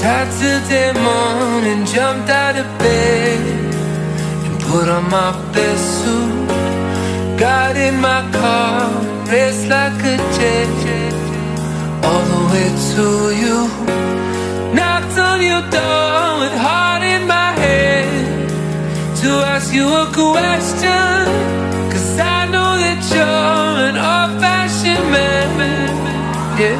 Saturday morning, jumped out of bed and put on my best suit. Got in my car, raced like a jet all the way to you. Knocked on your door with heart in my head to ask you a question, 'cause I know that you're an old-fashioned man. Yeah.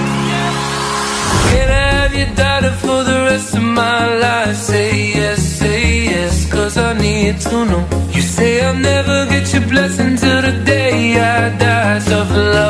Can I have your daughter for the rest of my life? Say yes, 'cause I need to know. You say I'll never get your blessing till the day I die. Tough love.